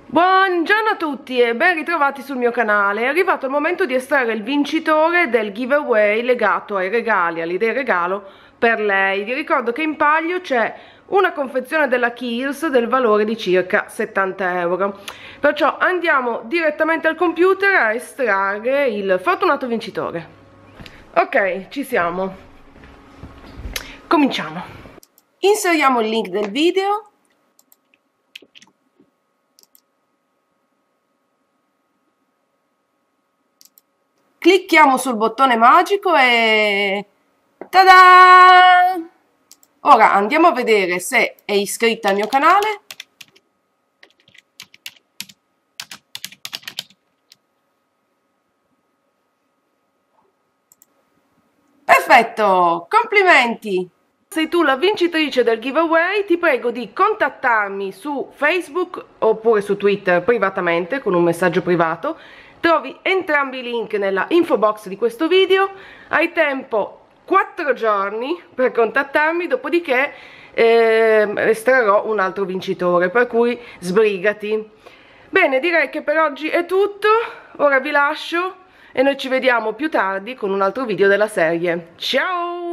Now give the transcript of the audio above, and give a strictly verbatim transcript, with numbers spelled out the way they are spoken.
Buongiorno a tutti e ben ritrovati sul mio canale. È arrivato il momento di estrarre il vincitore del giveaway legato ai regali, all'idea regalo per lei. Vi ricordo che in palio c'è una confezione della Kiehl's del valore di circa settanta euro. Perciò andiamo direttamente al computer a estrarre il fortunato vincitore. Ok, ci siamo. Cominciamo. Inseriamo il link del video. Clicchiamo sul bottone magico e tada! Ora andiamo a vedere se è iscritta al mio canale. Perfetto, complimenti! Sei tu la vincitrice del giveaway, ti prego di contattarmi su Facebook oppure su Twitter privatamente con un messaggio privato. Trovi entrambi i link nella info box di questo video. Hai tempo quattro giorni per contattarmi, dopodiché eh, estrarrò un altro vincitore, per cui sbrigati. Bene, direi che per oggi è tutto. Ora vi lascio e noi ci vediamo più tardi con un altro video della serie. Ciao!